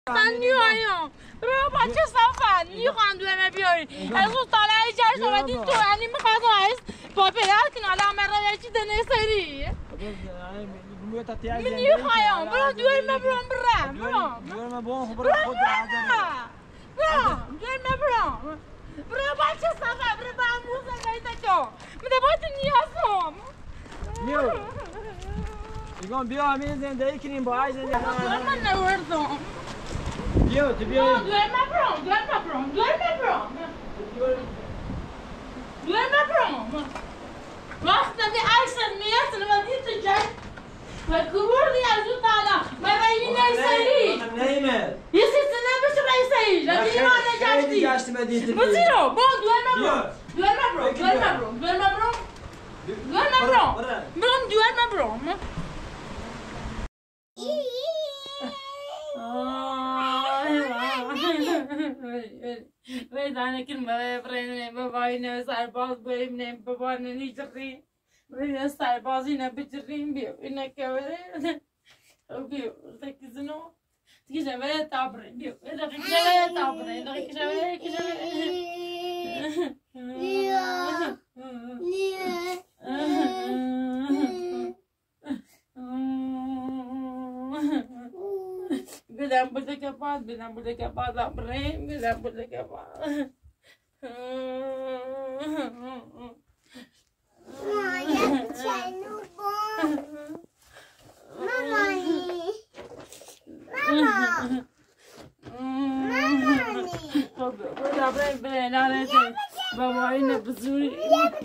من نیایم برو بچه صفت نیخوام دومه بیاری از اون طالعه جشن آمدین تو یعنی میخواد هست با پدر کنالا مرا یکی دنه سری من نیخوایم برو دومه برام برم دومه برام برو خود دومه برام برو بچه صفت برو با امروز نیست تو میده باید نیازم نیو میگم بیا همین زندگی کنیم با عیز زندگی من نوردم بیا تو بیا دومه برام وقت نبی عکسن میاد نمادی تو جای و کبردی از اون طالا ما بایی نیسایی نیمه یه سیسته نبشه نیسایی لگه ایمان خیلی گشتی مدیتی بزیرو با دومه برام ویدانه کن برای بابایی نه سرباز بریم نه بابا نیجریم بریم سربازی نه بجریم بیا اینه که بره بیا تکیزنو تکیزن بره تابریم بیا تکیزن تابریم تکیزن بدم بده کباد بریم بدم بده کباد بابا اینه بزوری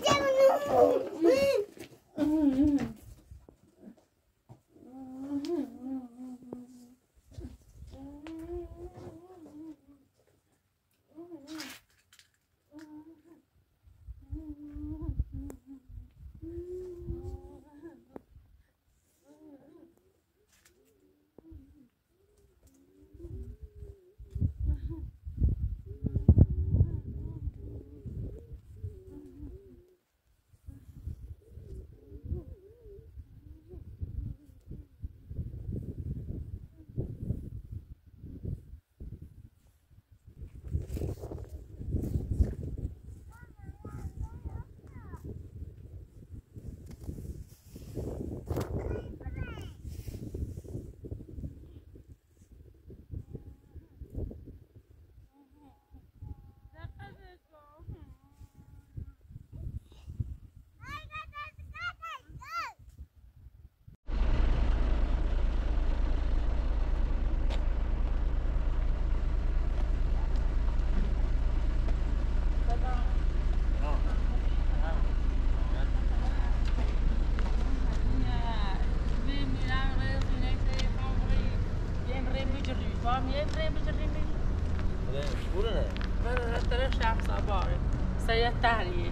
تحریه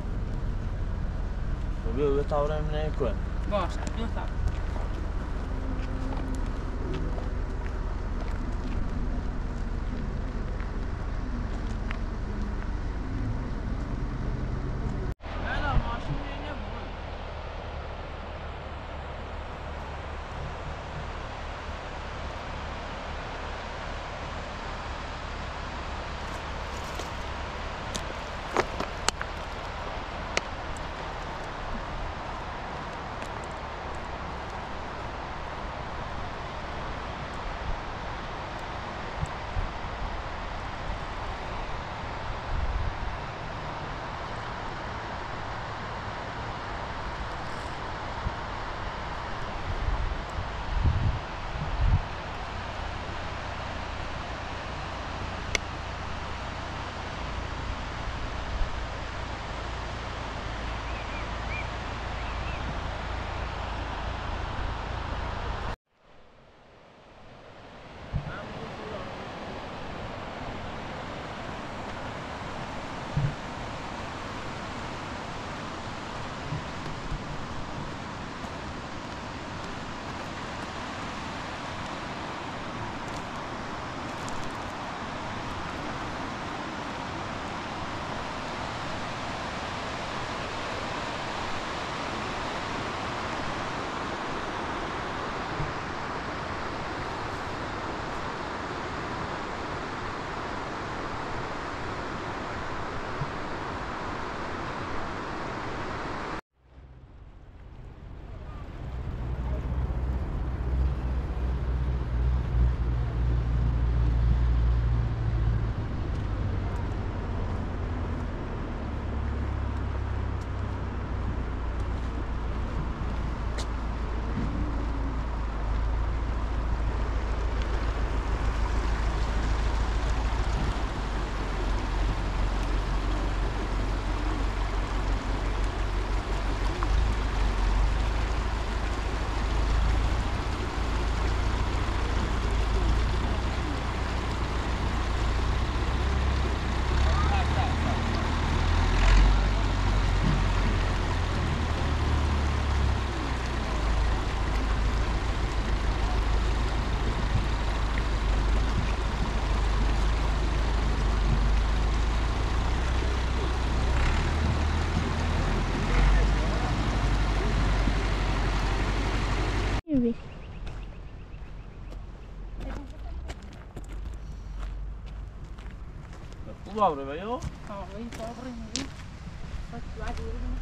بیا تاورم نکن باشه دو تا صبره بيو وين صابرين وين بعد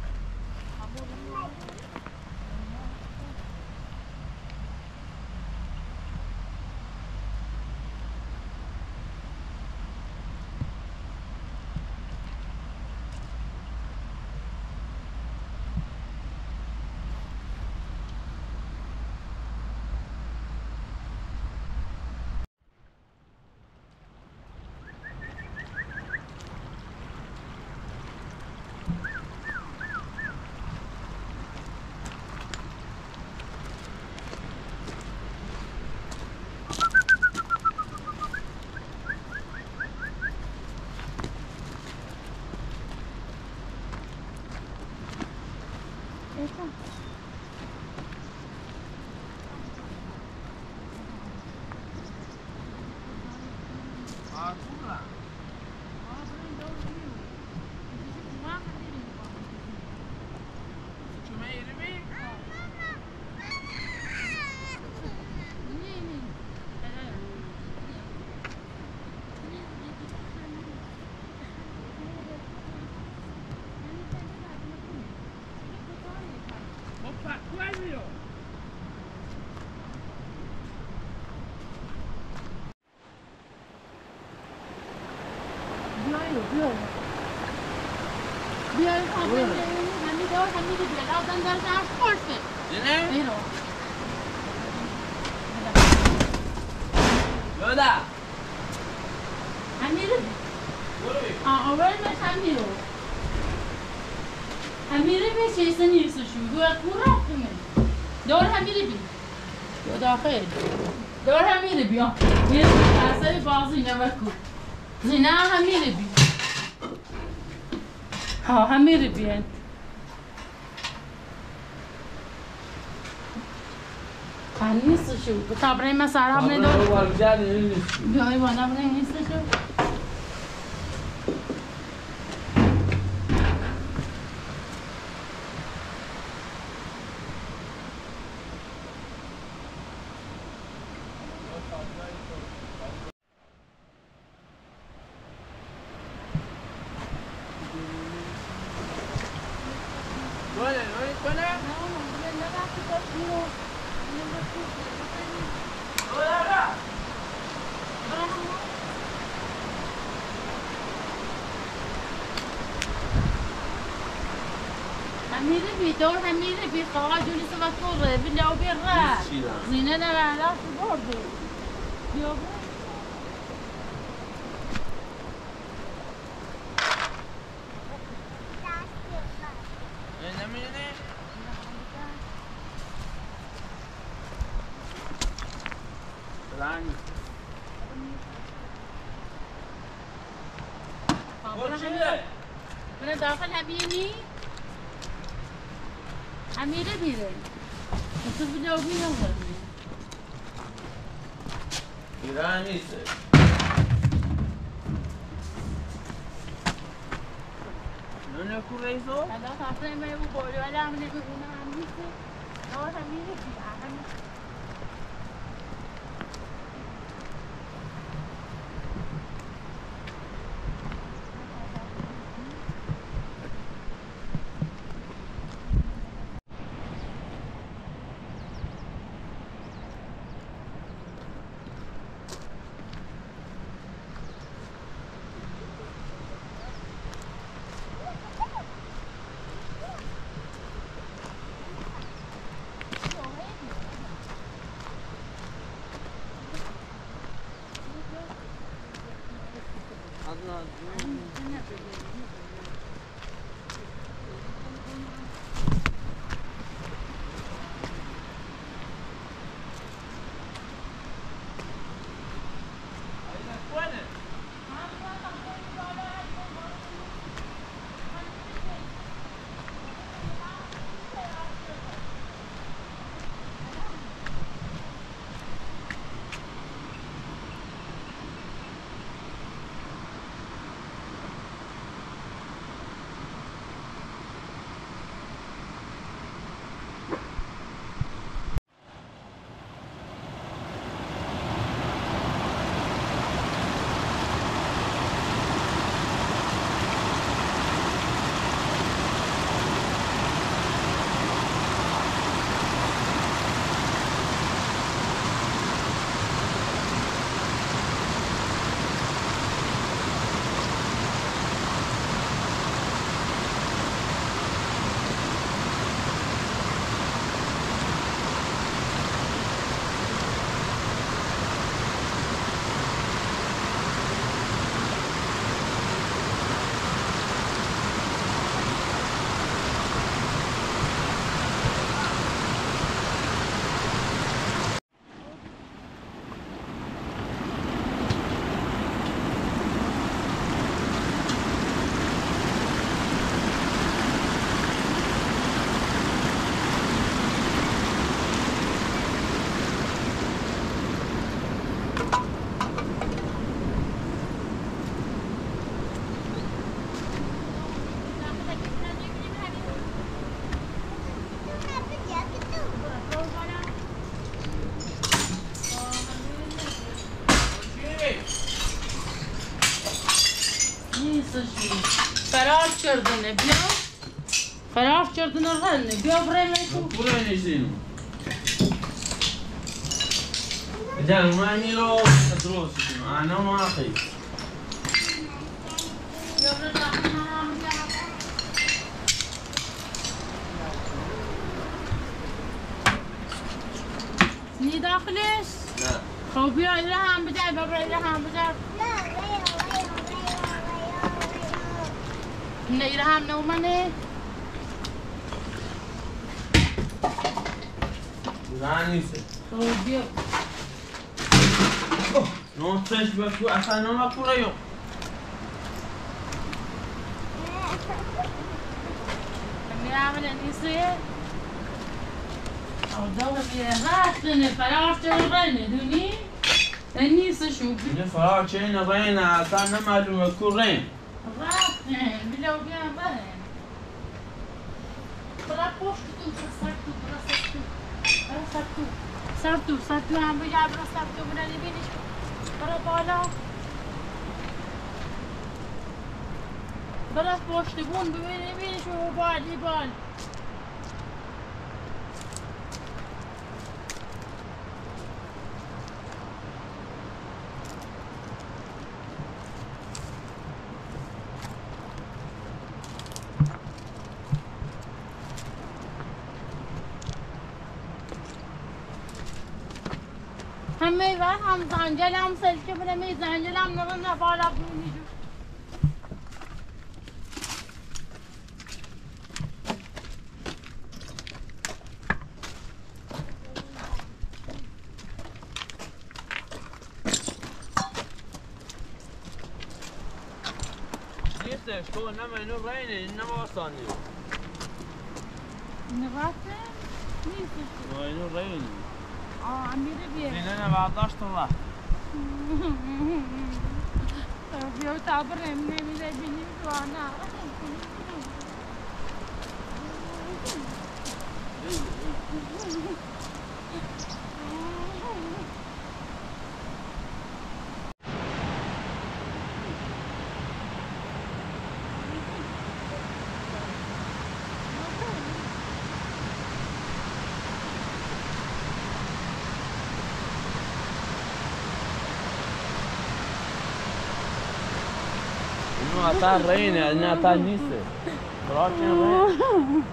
بیاید همین دار همین بیاد آدم در درس خورده نه بیرو یادا همین رو اول من همین رو همین رو به چیز نیست شو دو کورا کنه دور همین رو بی یا داخل دور همین رو بیا یه اصلا بازی نمیکن زینا همین رو بی ها همین رو بیان نیست شو بتا برای ما سارا همین دور بیای وانا برای نیست شو دور هميره بيخرج ولسه مكتوب بالله وبيرا زينة لا لا برضه يابا من داخل هبيني أميرة بيرة، أنتوا بتجاوبين أول. إيراني سه. نون كوريزو؟ هذا خاصة ما يبغوا ولا عم يقولون أميرة، لا أميرة بيرة. نیستش فرار کردنه بیا فرار کردنه غنه بیا برای تو برای نیستیم إذا ما نيرو دروس أنا ما أخي ني داخلش؟ لا خب بیا ایره هم بجای ببره ایره هم بجای نه ایره هم نومنه لا نيسه خب بیا نوتش بكو أصلا ما كوريو نعمل نیسه او دو رفتنه فرار کردنه دونی؟ نیسه شو إنه فرار شيء نبين أصلا ما معلومة كورين رفتن بلو بیا بره برا پشت تو برا سرتو هم بجای برا سرتو برا نبینش برا بالا برا پشت بون ببینش و بال همه و هم زنجلم سلکه برمی زنجلم نرم بالا بونی جو نيسه شو نما إنه ريني إنما وصلني نرفته؟ نیستش إنه ريني امیره بیه إن أنا بعطشت الله بیا تابر نمیده بینیم تو آنا إنه أتى ريني إنه أتى نيسه فرار شيء رين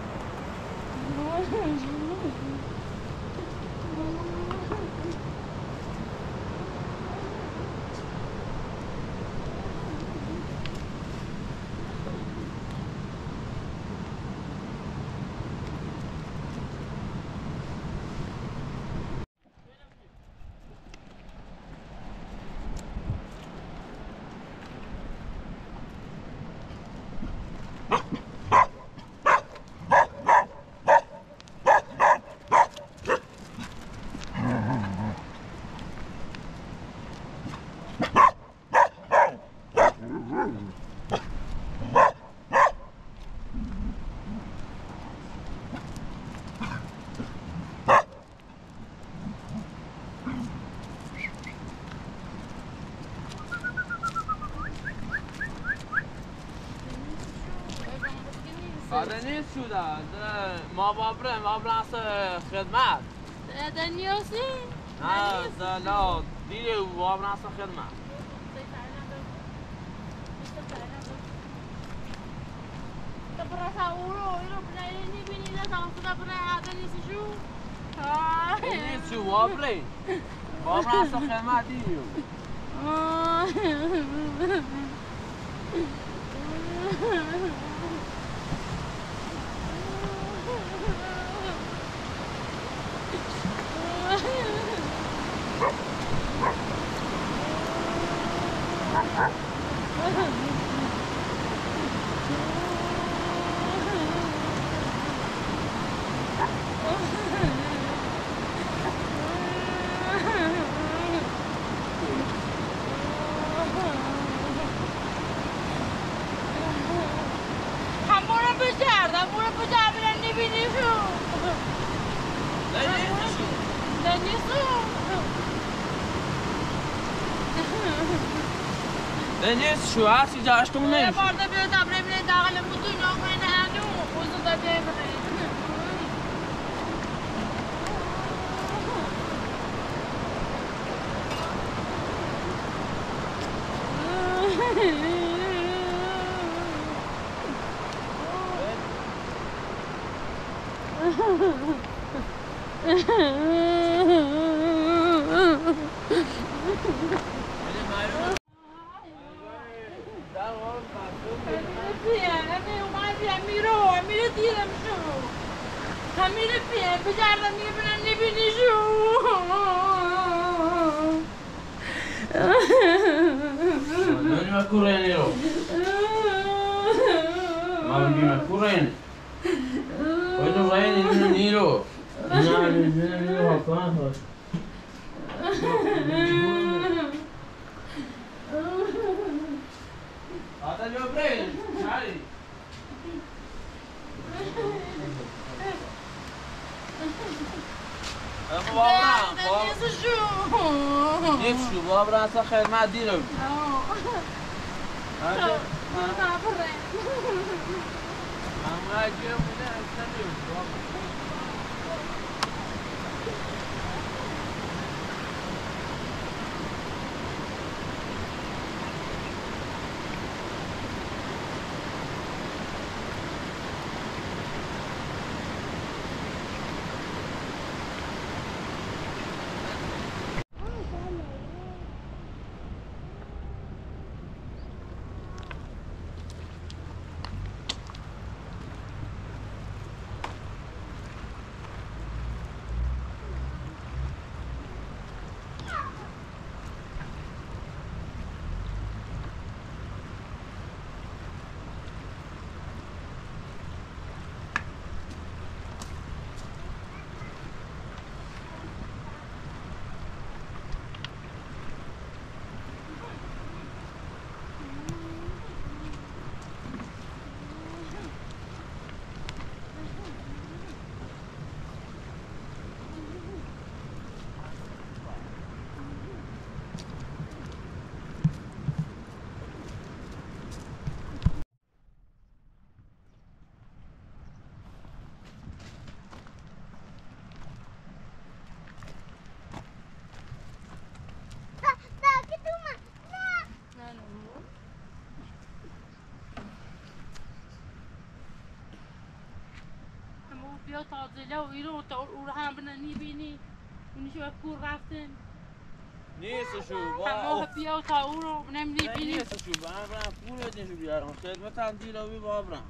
هذا نيس شو ده ما بابرن خدمات ده نیوسی؟ لا دیگه بابرن اصلا خدمت برا اورو بلای نبینی ده تانسنا برای هذا نیست شو؟ نيس شو بابرن اصلا خدمت دیگه نیست شو هستی جاشتون نمیشه بارده بیاد ابره بینه داخل بودو ناقین هنو اوزو دا بیمره خدمت دیرم بیا تازه و ایرو تا او هم بننی بینی اونی شو کور رفتن نیست شو با بیا تا او رو نمیدی بینی نیست شو برام پول بدین شو بیارم خدمت هم دیلا بی بابرام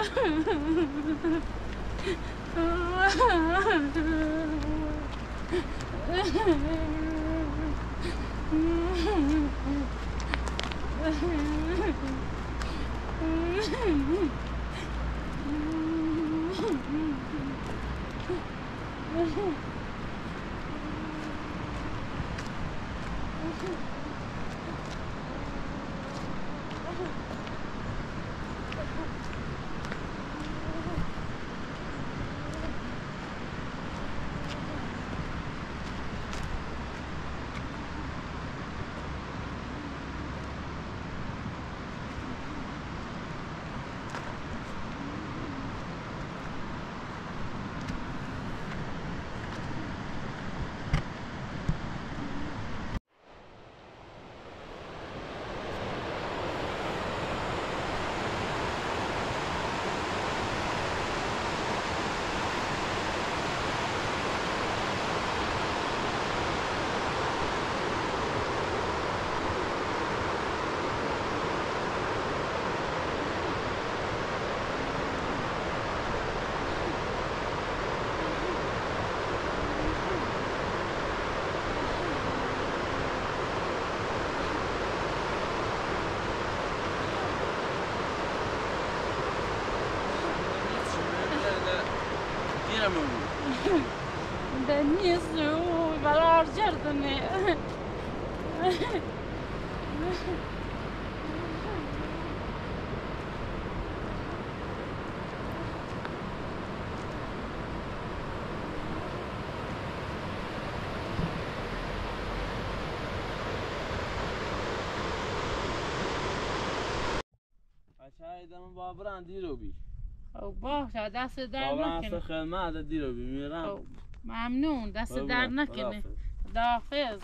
ده نیست و برار جردنه شایدم بابران دیرو بی او باشه دست در بابران نکنه خدمت دیرو بی میرم ممنون دست در نکنه خداحافظ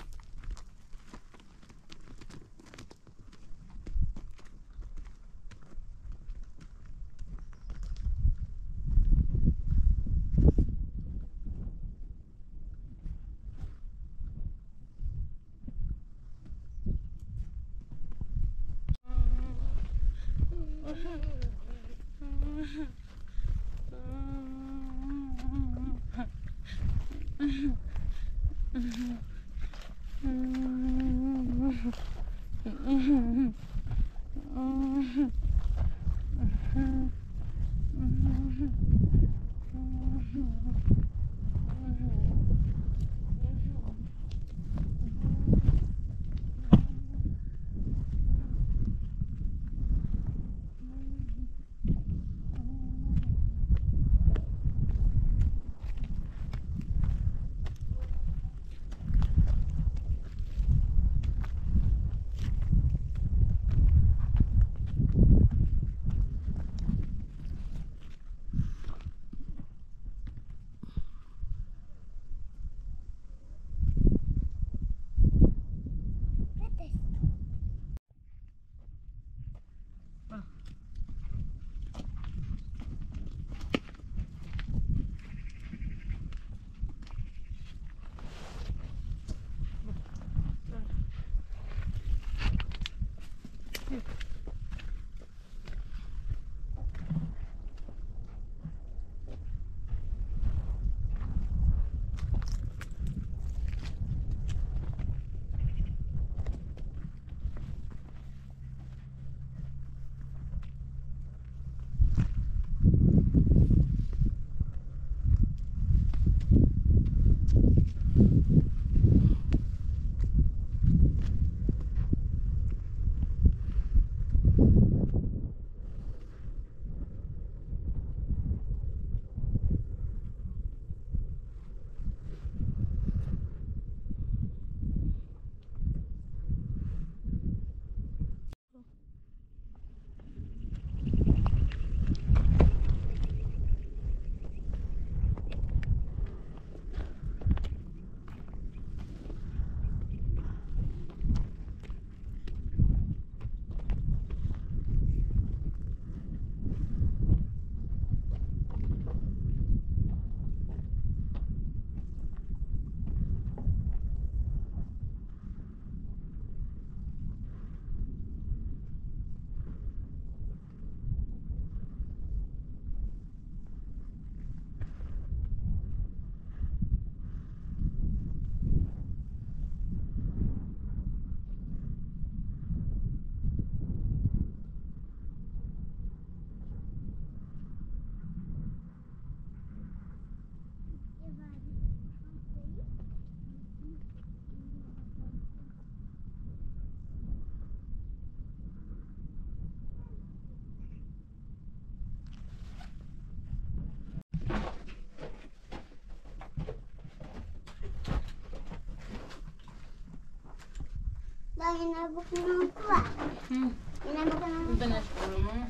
Burada yine bugün okul var. Yine bugün Ben açıyorum ama.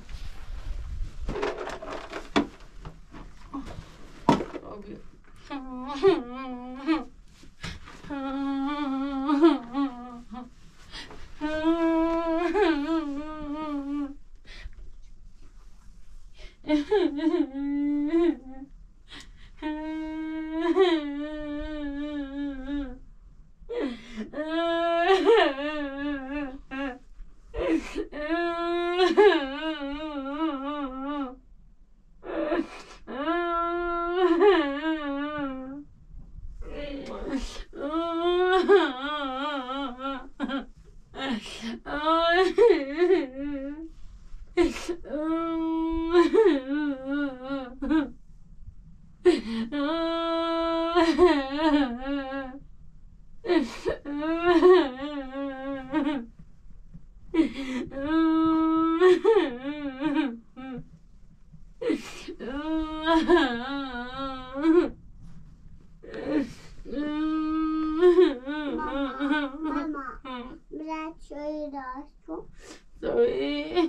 Abi. Mama, biraz şöyle daha çok. Sorry.